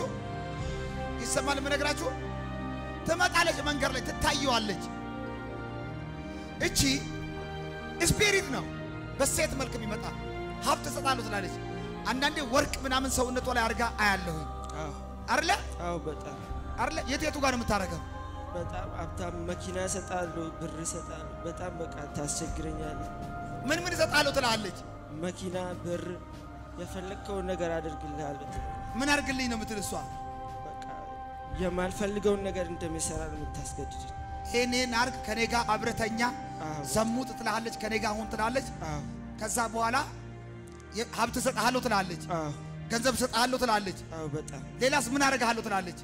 ምነግራችሁ ትመጣለች መንገር ላይ ትታየዋለች እቺ ስፒሪት ነው በሴት መልክ የሚመጣ ሀብት ሰጣለሁ ትላለች አንዳንዴ ወርቅ ምናምን ሰውነቷ ላይ አርጋ አያለሁ አይደለ በጣም አይደለ የቱ ጋር ነው የምታረገው በጣም ሀብታም መኪና ሰጣለሁ ብር ሰጣለሁ በጣም በቃ ታስቸግረኛለች ምን ሰጣለሁ ትላለች መኪና ብር የፈለከው ነገር አድርግልሃለሁ ምን አድርግልኝ ነው የምትል እሷ በቃ የማልፈልገውን ነገር እንደሚሰራ ነው የምታስገድድ እኔን አርግ ከኔ ጋር አብረተኛ ዘሙት ትላለች ከኔ ጋር ሁን ትላለች ከዛ በኋላ ሀብት ሰጣለሁ ትላለች ገንዘብ ሰጣለሁ ትላለች በጣም ሌላስ ምን አደርጋለሁ ትላለች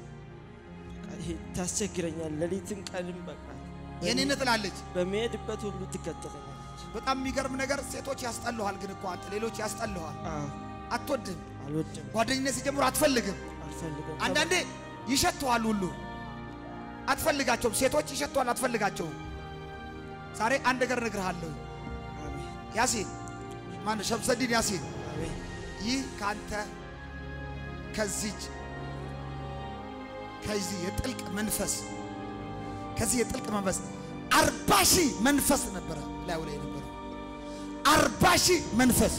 ታስቸግረኛል ለሊትም ቀንም በቃ የኔን ትላለች በመሄድበት ሁሉ ትከተለኛለች በጣም የሚገርም ነገር ሴቶች ያስጠልኋል ግን እኮ አንተ ሌሎች ያስጠልኋል አትወድም ጓደኝነት ሲጀምሩ አትፈልግም አንዳንዴ ይሸተዋል ሁሉ አትፈልጋቸውም ሴቶች ይሸተዋል አትፈልጋቸውም ዛሬ አንድ ነገር እነግርሃለሁ ያሲን ማን ሸምሰዲን ያሲን ይህ ካንተ ከዚህ የጥልቅ መንፈስ 40,000 መንፈስ ነበረ ላይ ነበር 40,000 መንፈስ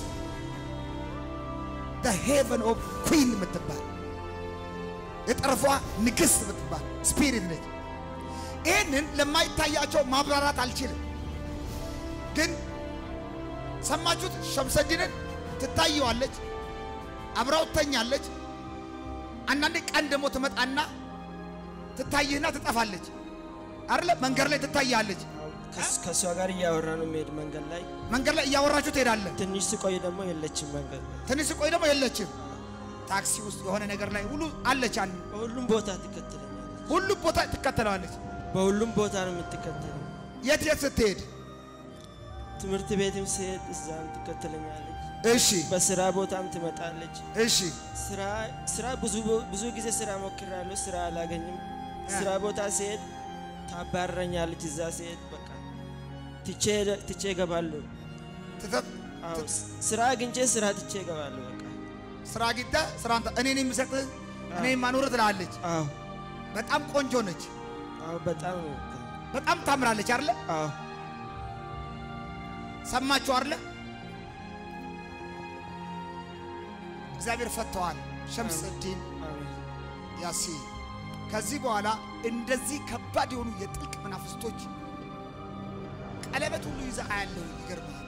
the heaven of queen ምትባል የጠረፏ ንግስት ምትባል ስፒሪት ነች ይሄንን ለማይታያቸው ማብራራት አልችልም ግን ሰማችሁት ሸምሰዲንን ትታየዋለች አብራው ተኛለች አንዳንዴ ቀን ደሞ ትመጣና ትታየና ትጠፋለች አይደለ መንገር ላይ ትታያለች ከሷ ጋር እያወራ ነው የሚሄድ መንገድ ላይ እያወራችሁ ትሄዳለህ ትንሽ ስቆይ ደግሞ የለችም ታክሲ ውስጥ የሆነ ነገር ላይ ሁሉ አለች ሁሉም ቦታ ትከተላለች በሁሉም ቦታ ነው የምትከተለው የት ስትሄድ ትምህርት ቤትም ሲሄድ እዛም ትከተለኛለች እሺ በስራ ቦታም ትመጣለች እሺ ስራ ብዙ ጊዜ ስራ ሞክራለሁ ስራ አላገኝም ስራ ቦታ ሲሄድ ታባረኛለች እዛ ሲሄድ በቃ ትቼ ገባለሁ ስራ አግኝቼ ስራ ትቼ እገባለሁ በቃ ስራ አግኝተ ስራ እኔ ነኝ የምሰጥህ እኔ ማኖር ትላለች በጣም ቆንጆ ነች በጣም ታምራለች አይደል ሰማችሁ አይደል እግዚአብሔር ፈተዋል ሸምስዲን ያሲ ከዚህ በኋላ እንደዚህ ከባድ የሆኑ የጥልቅ መናፍስቶች ቀለበት ሁሉ ይዛ ያለው ይገርማል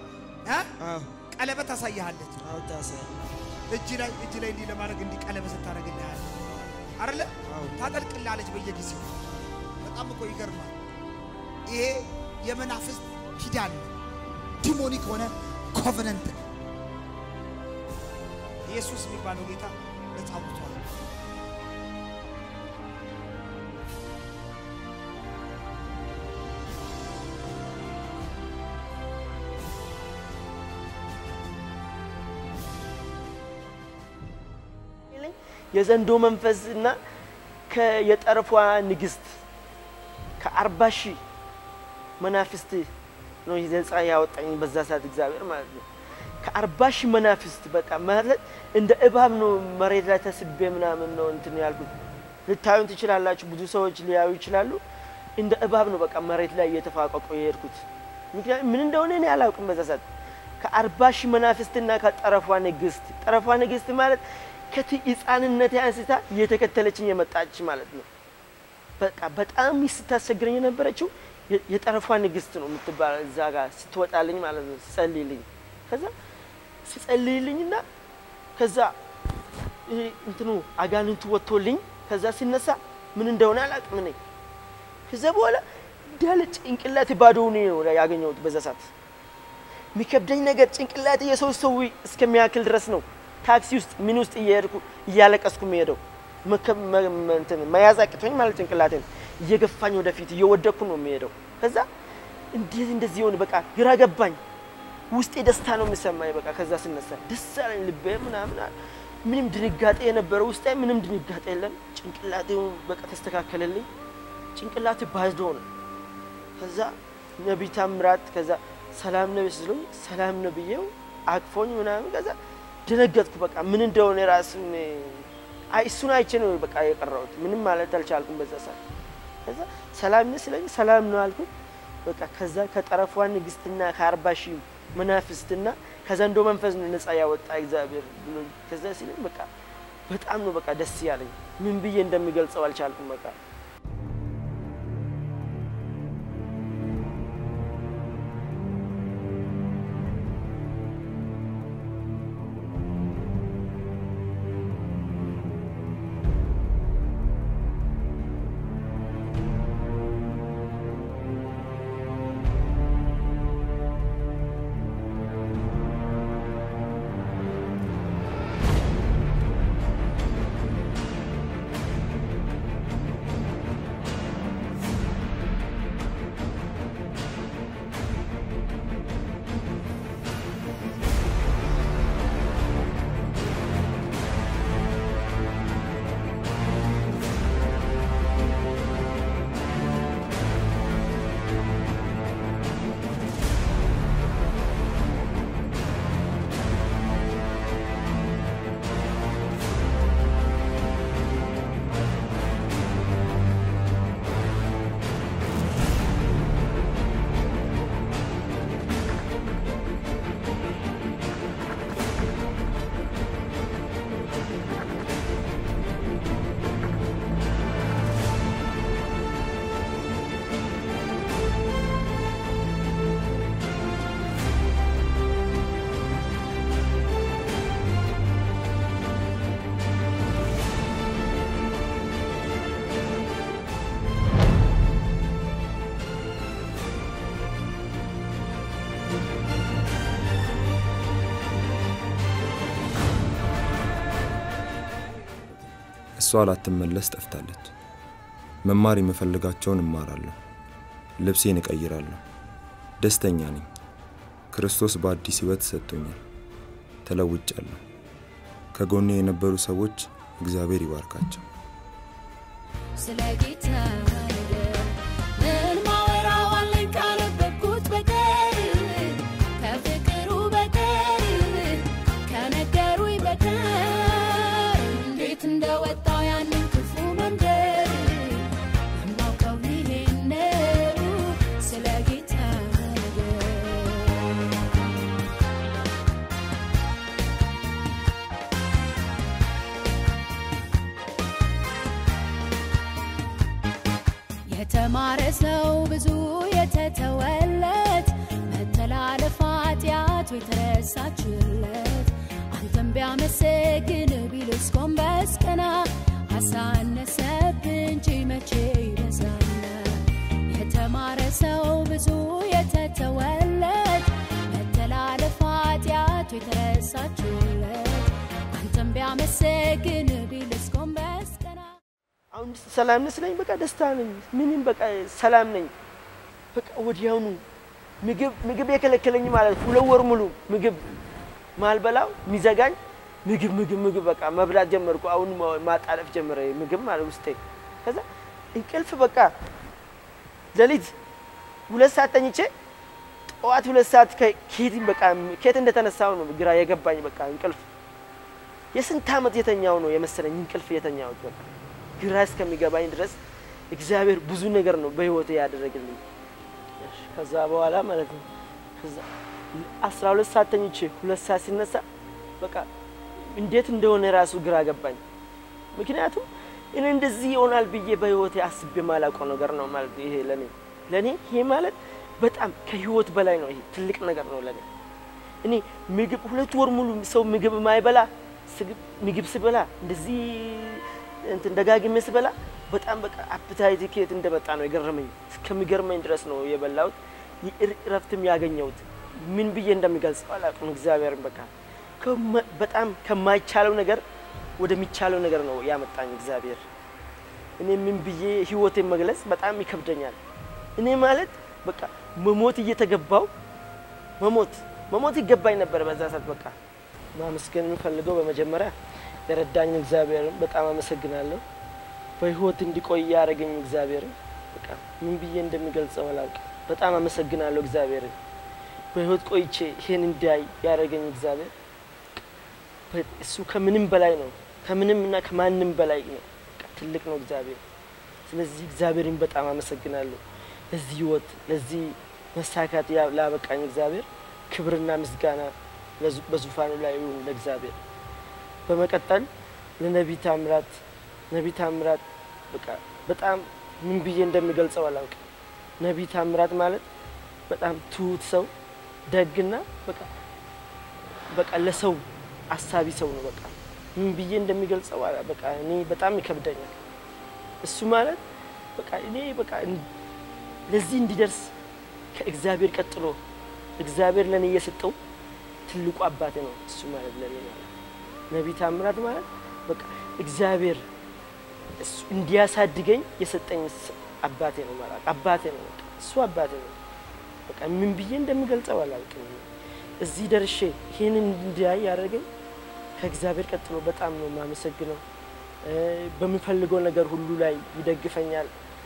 ቀለበት ታሳያለች እጅ ላይ እንዲ ለማድረግ እንዲ ቀለበት ታረጋለች አይደል ታጠልቅላለች በየጊዜው በጣም እኮ ይገርማል ይሄ የመናፍስት ኪዳን ዲሞኒክ ሆነ ኮቨነንት ኢየሱስ የሚባለው ጌታ ለጻውቷል የዘንዶ መንፈስና ከየጠረፏ ንግስት ከ40,000 መናፍስት ነው ይዘጻ ያወጣኝ በዛ ሰዓት እግዚአብሔር ማለት ነው ከ40,000 መናፍስት በቃ ማለት እንደ እባብ ነው መሬት ላይ ተስቤ ምናምን ነው እንትን ያልኩት ልታዩን ትችላላችሁ ብዙ ሰዎች ሊያዩ ይችላሉ እንደ እባብ ነው በቃ መሬት ላይ እየተፋቀቁ የሄድኩት ምክንያቱም ምን እንደሆነ እኔ አላውቅም በዛ ሰዓት ከ40,000 መናፍስትና ከጠረፏ ንግስት ማለት ከትይጻንነት አንስታ እየተከተለችኝ የመጣች ማለት ነው በቃ በጣም ስታስቸግረኝ የነበረችው የጠረፏ ንግስት ነው የምትባል እዛ ጋር ስትወጣልኝ ማለት ነው ጸልይልኝ ከዛ ሲጸልይልኝና ከዛ እንትኑ አጋንንቱ ወጥቶልኝ ከዛ ሲነሳ ምን እንደሆነ አላውቅም ነኝ ከዛ በኋላ ዳለ ጭንቅላቴ ባዶ ነው ያገኘሁት በዛ ሰዓት የሚከብደኝ ነገር ጭንቅላቴ የሰው እስከሚያክል ድረስ ነው ታክሲ ውስጥ ምን ውስጥ እየሄድኩ እያለቀስኩ መሄደው እንትን ማያዛቅቶኝ ማለት ጭንቅላቴን እየገፋኝ ወደፊት እየወደኩ ነው መሄደው ከዛ እንደዚህ ሆነ በቃ ግራ ገባኝ ውስጤ ደስታ ነው የሚሰማኝ በቃ ከዛ ስነሳ ደስ አለኝ ልቤ ምንም ድንጋጤ የነበረው ውስጤ ምንም ድንጋጤ የለም ጭንቅላቴው በቃ ተስተካከለልኝ ጭንቅላቴ ባዶ ነው ከዛ ነብይ ታምራት ከዛ ሰላም ነው ይስሉኝ ሰላም ነው ብዬው አቅፎኝ ምናምን ከዛ ደነገጥኩ በቃ ምን እንደሆነ ራስን እሱን አይቼ ነው በቃ የቀረውት ምንም ማለት አልቻልኩም በዛ ሰዓት ከዛ ሰላም ነው ስለኝ ሰላም ነው አልኩ በቃ ከዛ ከጠረፏ ንግስትና ከ40,000 መናፍስትና ከዘንዶ መንፈስ ነፃ ያወጣ እግዚአብሔር ብሎ ከዛ ሲለኝ በቃ በጣም ነው በቃ ደስ ያለኝ ምን ብዬ እንደሚገልጸው አልቻልኩም በቃ እሷ ላትመለስ ጠፍታለች መማር የምፈልጋቸውን እማራለሁ ልብሴን እቀይራለሁ ደስተኛ ነኝ ክርስቶስ በአዲስ ሕይወት ሰጥቶኛል ተለውጫለሁ ከጎኔ የነበሩ ሰዎች እግዚአብሔር ይባርካቸው ስለ ጌታ ምን ማወራው አለኝ ካለበኩት በቀር ከፍቅሩ በቀር የተማረ ሰው ብዙ የተተወለት መተላለፍ ኃጢአቱ የተረሳችለት አንተም ቢያመሰግን ቢልስ ጎንበስ ቀና አሳነሰብህ እንጂ መቼ ይበዛል የተማረ ሰው ብዙ የተተወለት መተላለፍ ኃጢአቱ የተረሳችለት አንተም ቢያመሰግን ቢልስ ጎንበስ ቀና አሁን ሰላም ነኝ በቃ ደስታ ነኝ ምንም በቃ ሰላም ነኝ በቃ ወዲያውኑ ምግብ የከለከለኝ ማለት ሁለት ወር ሙሉ ምግብ ማልበላው ሚዘጋኝ ምግብ በቃ መብላት ጀመርኩ አሁን ማጣለፍ ጀመረ ምግብ ማለት ውስጤ ከዛ እንቅልፍ በቃ ለሊት 2 ሰዓት ተኝቼ ጠዋት 2 ሰዓት ከየት እንደተነሳው ነው ግራ የገባኝ በቃ እንቅልፍ የስንት ዓመት የተኛው ነው የመሰለኝ እንቅልፍ የተኛው በቃ ግራ እስከሚገባኝ ድረስ እግዚአብሔር ብዙ ነገር ነው በህይወቴ ያደረገልኝ ከዛ በኋላ ማለት ነው ከዛ 12 ሰዓት ተኝቼ 2 ሰዓት ሲነሳ በቃ እንዴት እንደሆነ ራሱ ግራ ገባኝ ምክንያቱም እኔ እንደዚህ ይሆናል ብዬ በህይወቴ አስቤ ማላውቀው ነገር ነው ማለት ይሄ ለኔ ይሄ ማለት በጣም ከህይወት በላይ ነው ይሄ ትልቅ ነገር ነው ለኔ እኔ ምግብ 2 ወር ሙሉ ሰው ምግብ ማይበላ ምግብ ሲበላ እንደዚህ እንትን ደጋግሜ ስበላ በጣም በቃ አፕታይት ከየት እንደመጣ ነው የገረመኝ እስከሚገርመኝ ድረስ ነው የበላሁት ረፍትም ያገኘሁት ምን ብዬ እንደሚገልጸው አላውቅም እግዚአብሔርን በቃ በጣም ከማይቻለው ነገር ወደሚቻለው ነገር ነው ያመጣኝ እግዚአብሔር እኔ ምን ብዬ ህይወቴን መግለጽ በጣም ይከብደኛል እኔ ማለት በቃ መሞት እየተገባው መሞት ይገባኝ ነበር በዛ ሰዓት በቃ ማመስገን የምፈልገው በመጀመሪያ የረዳኝ እግዚአብሔርን በጣም አመሰግናለሁ በህይወት እንዲቆይ ያረጋኝ እግዚአብሔርን በቃ ምን ብዬ እንደሚገልጸው አላውቅም በጣም አመሰግናለሁ እግዚአብሔርን በህይወት ቆይቼ ይሄን እንዲያይ ያረጋኝ እግዚአብሔር እሱ ከምንም በላይ ነው ከምንምና ከማንም በላይ ነው ትልቅ ነው እግዚአብሔር ስለዚህ እግዚአብሔርን በጣም አመሰግናለሁ ለዚህ ህይወት ለዚህ መሳካት ያበቃኝ እግዚአብሔር ክብርና ምስጋና በዙፋኑ ላይ ይሁን ለእግዚአብሔር በመቀጠል ለነብይ ታምራት በቃ በጣም ምን ብዬ እንደሚገልጸው አላውቅም ነብይ ታምራት ማለት በጣም ትሁት ሰው ደግና በቃ ለሰው አሳቢ ሰው ነው በቃ ምን ብዬ እንደሚገልጸው በቃ እኔ በጣም ይከብደኛል እሱ ማለት በቃ እኔ በቃ ለዚህ እንዲደርስ ከእግዚአብሔር ቀጥሎ እግዚአብሔር ለኔ የሰጠው ትልቁ አባቴ ነው እሱ ማለት ለኔ ነብይ ታምራት ማለት በቃ እግዚአብሔር እሱ እንዲያሳድገኝ የሰጠኝ አባቴ ነው ማለት አባቴ ነው እሱ አባቴ ነው በቃ ምን ብዬ እንደሚገልጸው አላውቅም እዚህ ደርሼ ይሄንን እንዲያይ ያደረገኝ ከእግዚአብሔር ቀጥሎ በጣም ነው ማመሰግነው በሚፈልገው ነገር ሁሉ ላይ ይደግፈኛል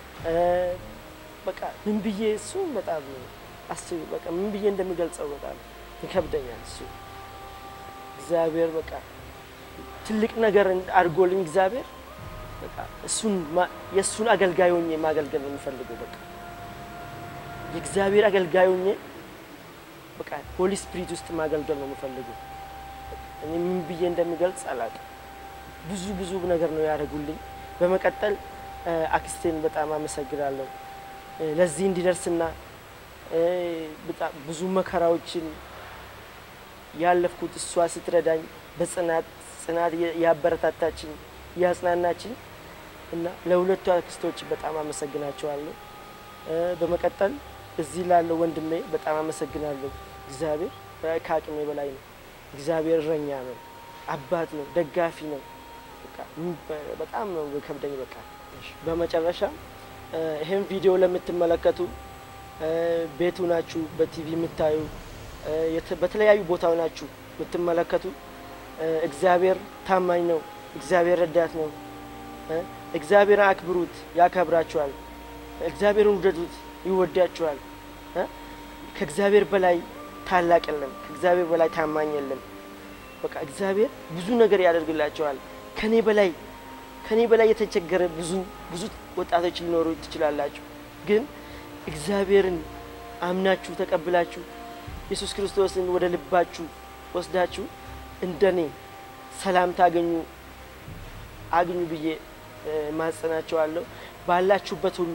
በቃ ምን ብዬ እሱ በጣም አስብ በቃ ምን ብዬ እንደሚገልጸው በጣም ይከብደኛል እሱ እግዚአብሔር በቃ ትልቅ ነገር አድርጎልኝ እግዚአብሔር በቃ የሱን አገልጋይ ሆኜ ማገልገል ነው የምፈልገው በቃ የእግዚአብሔር አገልጋይ ሆኜ በቃ ሆሊ ስፒሪት ውስጥ ማገልገል ነው የምፈልገው እኔ ምን ብዬ እንደሚገልጽ አላውቅም ብዙ ነገር ነው ያደርጉልኝ በመቀጠል አክስቴን በጣም አመሰግናለሁ ለዚህ እንዲደርስና በጣም ብዙ መከራዎችን ያለፍኩት እሷ ስትረዳኝ በጽናት ያበረታታችኝ ያጽናናችኝ እና ለሁለቱ አክስቶች በጣም አመሰግናቸዋለሁ በመቀጠል እዚህ ላለው ወንድሜ በጣም አመሰግናለሁ እግዚአብሔር ከአቅሜ በላይ ነው እግዚአብሔር እረኛ ነው አባት ነው ደጋፊ ነው በጣም ነው ከብደኝ በቃ በመጨረሻ ይሄን ቪዲዮ ለምትመለከቱ ቤቱ ናችሁ በቲቪ የምታዩ በተለያዩ ቦታው ናችሁ የምትመለከቱ እግዚአብሔር ታማኝ ነው እግዚአብሔር ረዳት ነው እግዚአብሔር አክብሩት ያከብራችኋል እግዚአብሔርን ውደዱት ይወዳችኋል ከእግዚአብሔር በላይ ታላቅ የለም ከእግዚአብሔር በላይ ታማኝ የለም በቃ እግዚአብሔር ብዙ ነገር ያደርግላችኋል ከኔ በላይ የተቸገረ ብዙ ወጣቶች ሊኖሩ ይችላልላችሁ ግን እግዚአብሔርን አምናችሁ ተቀብላችሁ ኢየሱስ ክርስቶስን ወደ ልባችሁ ወስዳችሁ እንደኔ ሰላም አግኙ ብዬ ማጽናችኋለሁ ባላችሁበት ሁሉ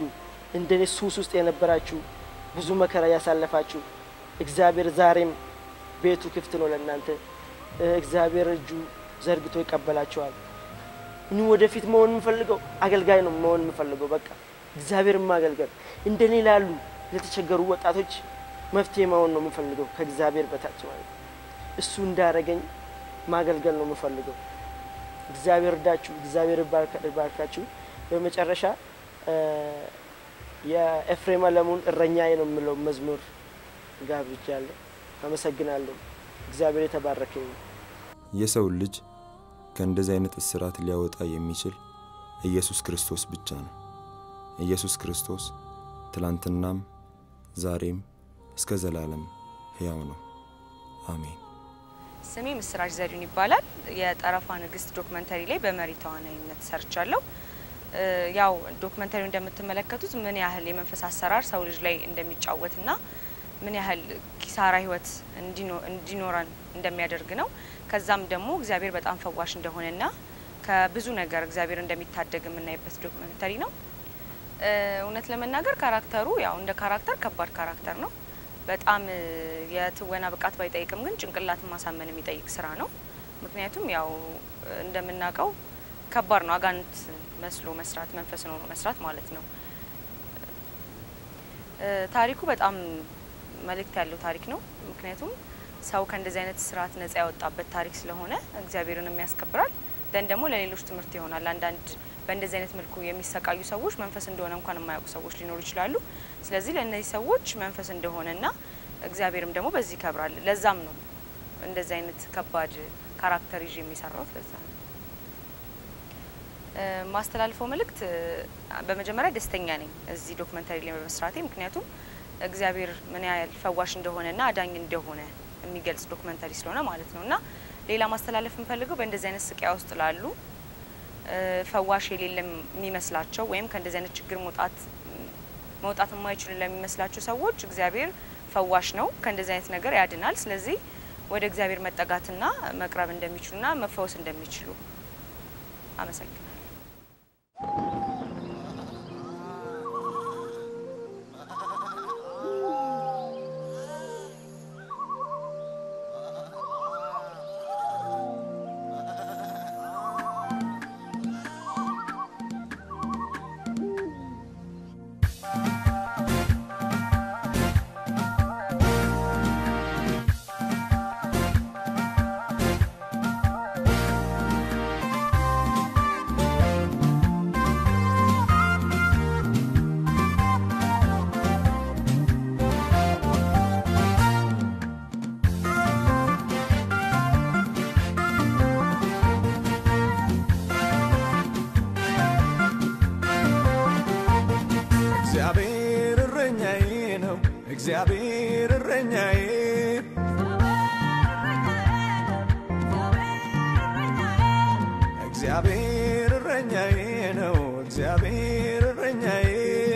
እንደኔ ሱስ ውስጥ የነበራችሁ ብዙ መከራ ያሳለፋችሁ እግዚአብሔር ዛሬም ቤቱ ክፍት ነው ለእናንተ እግዚአብሔር እጁ ዘርግቶ ይቀበላችኋል እኔ ወደፊት መሆን የምፈልገው አገልጋይ ነው መሆን የምፈልገው በቃ እግዚአብሔርን ማገልገል እንደኔ ላሉ ለተቸገሩ ወጣቶች መፍትሄ መሆን ነው የምፈልገው ከእግዚአብሔር በታች ማለት እሱ እንዳረገኝ ማገልገል ነው የምፈልገው እግዚአብሔር ዳችሁ እግዚአብሔር ባርካችሁ በመጨረሻ የኤፍሬም አለሙን እረኛዬ ነው የምለው መዝሙር ጋብቻለሁ አመሰግናለሁ እግዚአብሔር የተባረከ ይሁን የሰው ልጅ ከእንደዚህ አይነት እስራት ሊያወጣ የሚችል ኢየሱስ ክርስቶስ ብቻ ነው ኢየሱስ ክርስቶስ ትላንትናም ዛሬም እስከ ዘላለም ሕያው ነው አሜን ስሜ ምስራች ዘሪሁን ይባላል የጠረፋ ንግስት ዶክመንተሪ ላይ በመሪ ተዋናይነት ሰርቻለሁ ያው ዶክመንተሪው እንደምትመለከቱት ምን ያህል የመንፈስ አሰራር ሰው ልጅ ላይ እንደሚጫወትና ምን ያህል ኪሳራ ህይወት እንዲኖረን እንደሚያደርግ ነው ከዛም ደግሞ እግዚአብሔር በጣም ፈዋሽ እንደሆነና ከብዙ ነገር እግዚአብሔር እንደሚታደግ የምናይበት ዶክመንተሪ ነው እውነት ለመናገር ካራክተሩ ያው እንደ ካራክተር ከባድ ካራክተር ነው በጣም የትወና ብቃት ባይጠይቅም ግን ጭንቅላት ማሳመን የሚጠይቅ ስራ ነው ምክንያቱም ያው እንደምናቀው ከባድ ነው አጋንንት መስሎ መስራት መንፈስ ነው መስራት ማለት ነው ታሪኩ በጣም መልእክት ያለው ታሪክ ነው ምክንያቱም ሰው ከእንደዚህ አይነት ስርዓት ነፃ ያወጣበት ታሪክ ስለሆነ እግዚአብሔርን የሚያስከብራል ደግሞ ለሌሎች ትምህርት ይሆናል አንዳንድ በእንደዚህ አይነት መልኩ የሚሰቃዩ ሰዎች መንፈስ እንደሆነ እንኳን የማያውቁ ሰዎች ሊኖሩ ይችላሉ ስለዚህ ለእነዚህ ሰዎች መንፈስ እንደሆነና እግዚአብሔርም ደግሞ በዚህ ይከብራል ለዛም ነው እንደዚህ አይነት ከባድ ካራክተር ይዤ የሚሰራው ለዛ ማስተላልፈው መልእክት በመጀመሪያ ደስተኛ ነኝ እዚህ ዶክመንተሪ ላይ በመስራቴ ምክንያቱም እግዚአብሔር ምን ያህል ፈዋሽ እንደሆነና አዳኝ እንደሆነ የሚገልጽ ዶክመንተሪ ስለሆነ ማለት ነውና ሌላ ማስተላለፍ እንፈልገው በእንደዚህ አይነት ስቃይ ውስጥ ላሉ ፈዋሽ የሌለም የሚመስላቸው ወይም ከእንደዚህ አይነት ችግር መውጣት የማይችሉ ለሚመስላቸው ሰዎች እግዚአብሔር ፈዋሽ ነው ከእንደዚህ አይነት ነገር ያድናል ስለዚህ ወደ እግዚአብሔር መጠጋትና መቅረብ እንደሚችሉና መፈወስ እንደሚችሉ አመሰግናለሁ እግዚአብሔር እረኛዬ እግዚአብሔር እረኛዬ ነው እግዚአብሔር እረኛዬ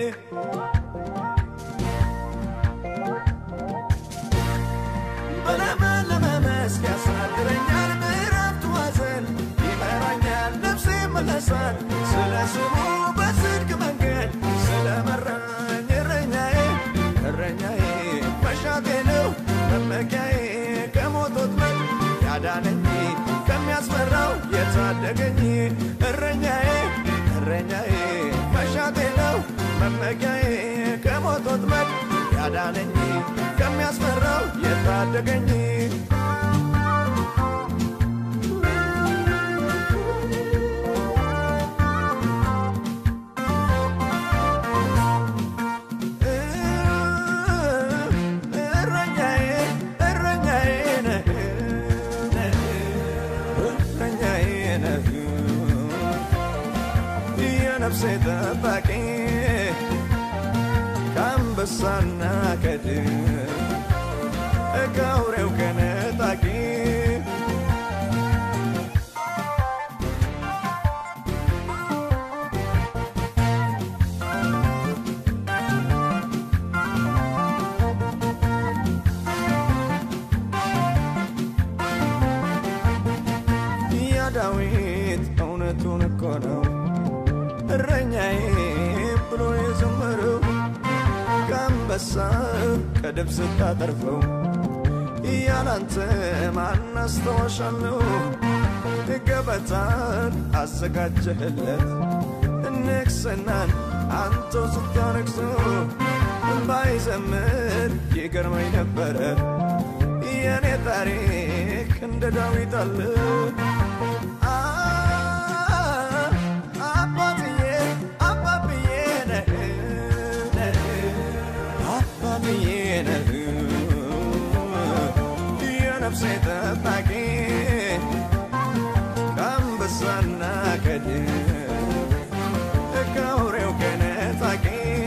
በለመለመ መስክ ያሳድረኛል ምሕረቱ ሐዘን ይመራኛል ነፍሴ መለሳል ስለ ስሙ በጽድቅ መንገድ ስለመራኝ እረኛዬ እረኛዬ መሻቴ ነው መመኪያዬ ከሞት ወጥመድ ያዳነኝ ከሚያስፈራው የታደገኝ እረኛዬ እረኛዬ መሻቴ ነው መመኪያዬ ከሞት ወጥመድ ያዳነኝ ከሚያስፈራው የታደገኝ ነፍሴ ጠባቂ ከአንበሳና ከድብ ከአውሬው ከነጣቂ ያ ዳዊት እውነቱን እኮ ነው እረኛዬ ብሎ የዘመረው አንበሳ ከድብ ስታጠርፈው ያላንተ ማን አስተዋሻለሁ ገበታን አዘጋጀህለት ንግስናን አንተው ስታነግሰው ባይዘምር ይገርመኝ ነበረ የኔ ታሪክ እንደ ዳዊት አለ ነፍሴ ጠባቂ ከአንበሳና ከድብ ከአውሬው ከነጣቂ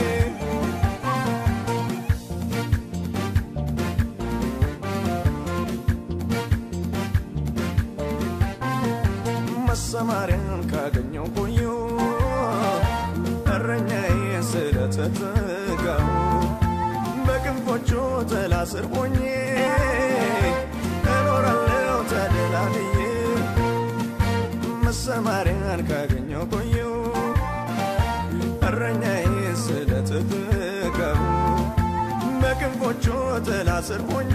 መሰማሪያን ካገኘው ቆዩ እረኛዬን ስለተጠጋሁ በክንፎቹ ጥላ ስር ሆኜ እኖራለሁ ተደላድዬ መሰማሪያን ካገኘው ቆዩ እረኛዬን ስለተጠጋሁ በክንፎቹ ጥላ ስር ሆኜ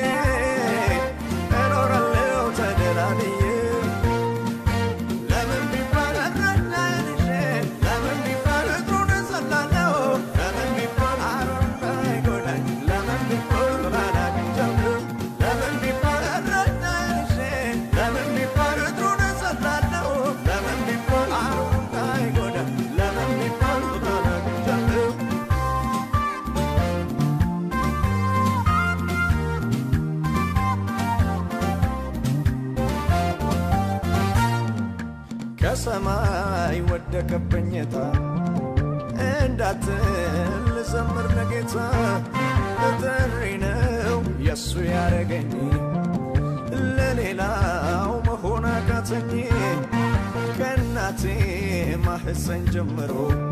እኖራለሁ ተደላድዬ ለምን ቢባል እረኛዬን ይዤ ለምን ቢባል እግሩን እዘላለሁ ለምን ቢባል አሮን እንዳይጎዳኝ ለምን ቢባል ጥላን አግኝቻለሁ ለምን ቢባል እረኛዬን ይዤ ለምን ቢባል እግሩን እዘላለሁ ለምን ቢባል አሮን እንዳይጎዳኝ ለምን ቢባል ጥላን አግኝቻለሁ ከሰማይ ወደቀብኝ ዕጣ እንዳትል ዘምር ለጌታ ጥሪ ነው የሱ ያረገኝ ለሌላው መሆን አቃተኝ ከእናቴ ማህፀን ጀምሮ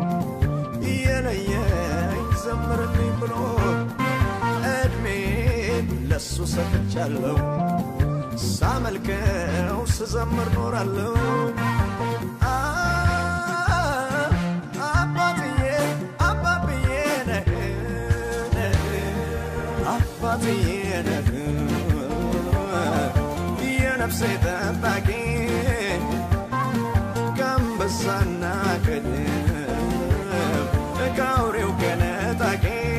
የለየኝ ዘምርልኝ ብሎ እድሜን ለሱ ሰጥቻለሁ ሳመልከው ስዘምር ኖራለሁ አባትዬ ነህ የነፍሴ ጠባቂ ከአንበሳና ከድብ ከአውሬው ከነጣቂ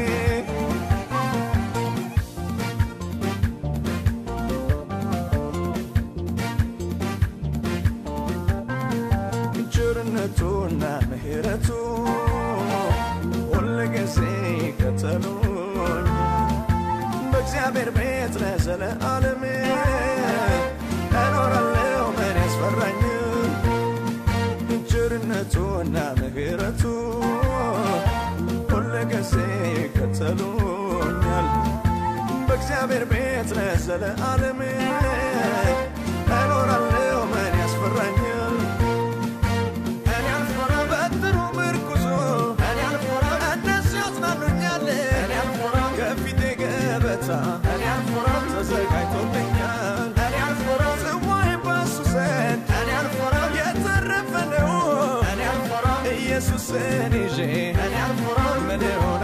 ቸርነቱና ምሕረቱ ሁልጊዜ ይከተሉኝ በእግዚአብሔር ቤት ለዘለዓለም እኖራለሁ ምን ያስፈራኝ ቸርነቱና ምሕረቱ ሁልጊዜ ይከተሉኛል በእግዚአብሔር ቤት ለዘለዓለም እኖራለሁ ምን ያስፈራኛል እኔ አልፈራም በትሩ ምርኩዞ እኔ አልፈራም እነሱ ያጽናኑኛል እኔ አልፈራም ከፊቴ ገበታ እኔ አልፈራም ተዘጋጅቶልኛል እኔ አልፈራም ጽዋዬ በእሱ ዘንድ እኔ አልፈራም የተረፈ ነው እኔ አልፈራም ኢየሱስን ይዤ እኔ አልፈራም ምን